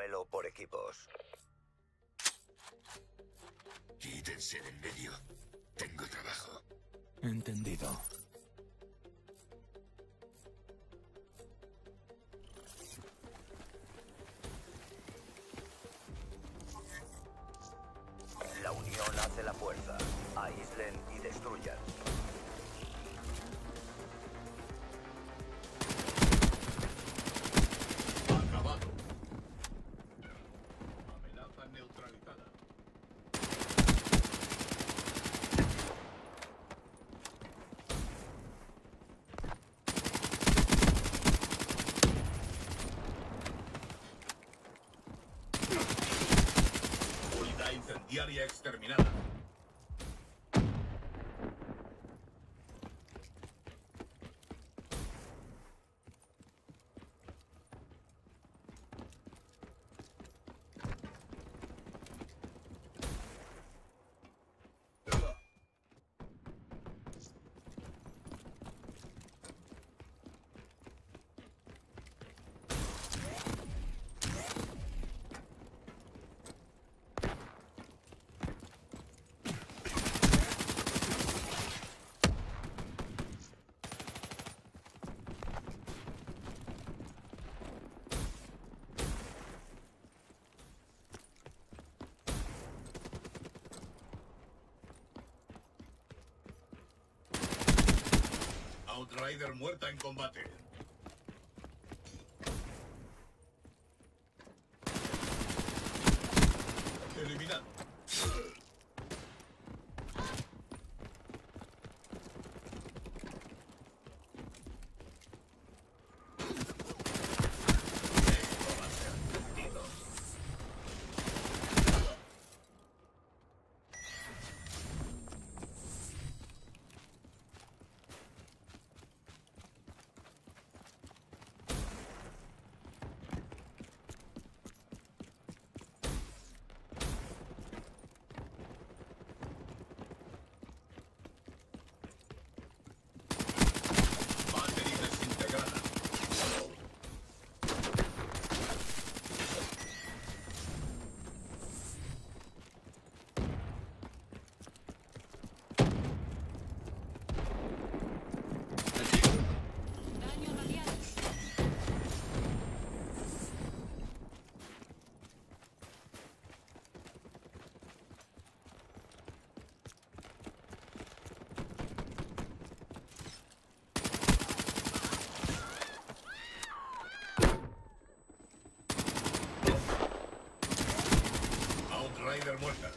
duelo por equipos. Quítense de en medio. Tengo trabajo. Entendido. La unión hace la fuerza. Aíslen y destruyan. Acabado. Amenaza neutralizada. Unidad incendiaria exterminada. Outrider muerta en combate. Eliminado. Esto va a ser divertido. Battery desintegrada. Daño radial. Outrider muerta.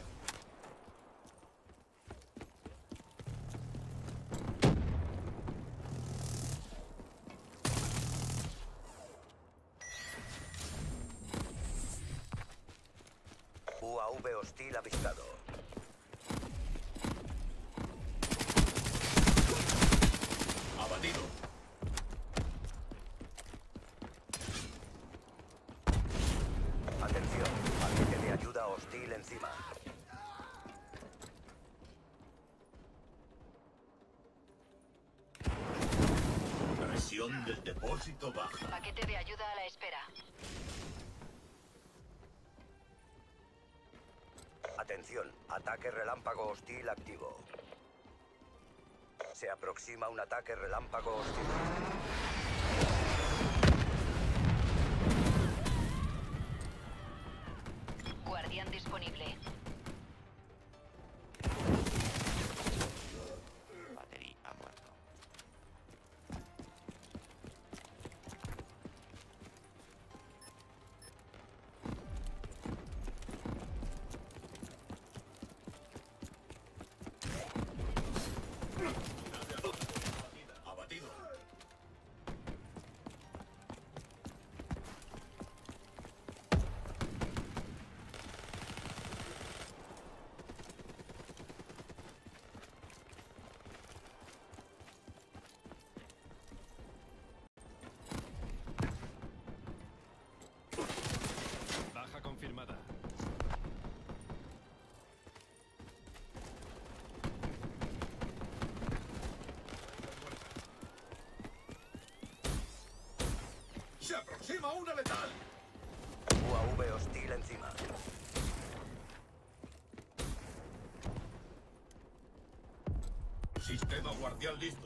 UAV hostil avistado. Abatido. Atención, paquete de ayuda hostil encima. Presión del depósito baja. Paquete de ayuda a la espera. Atención, ataque relámpago hostil activo. Se aproxima un ataque relámpago hostil. Guardián disponible. Battery ha muerto. Abatido. Baja confirmada. Se aproxima una letal. UAV UAV hostil encima. Sistema guardián listo.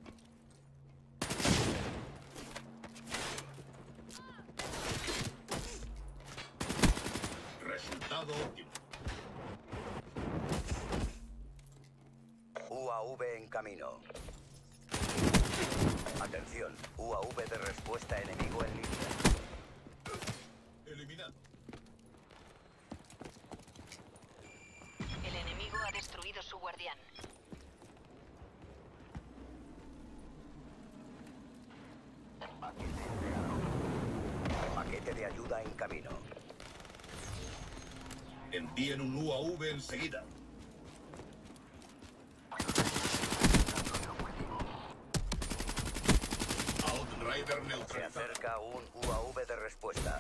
Resultado óptimo. UAV en camino. Atención, UAV de respuesta enemigo en línea. Eliminado. El enemigo ha destruido su guardián. Paquete de ayuda en camino. Envíen un UAV enseguida. Outrider Se neutralizado. acerca un UAV de respuesta.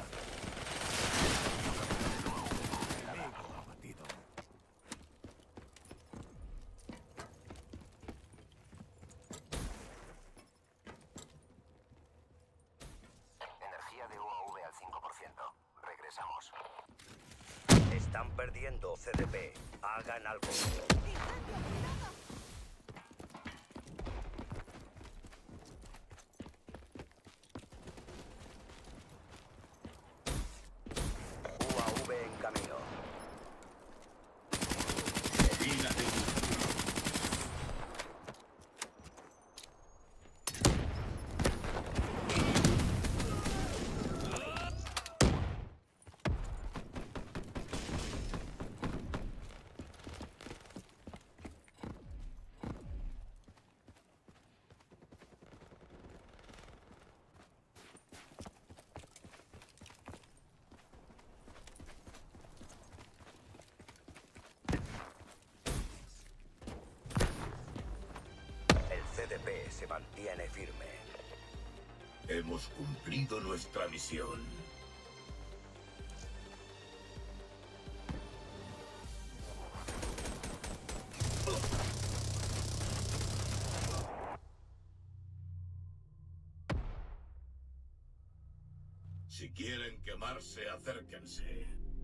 Enemigo abatido. Energía de UAV al 5%. Regresamos. Están perdiendo CDP. Hagan algo. UAV en camino. Mina de El CDP se mantiene firme. Hemos cumplido nuestra misión. Si quieren quemarse, acérquense.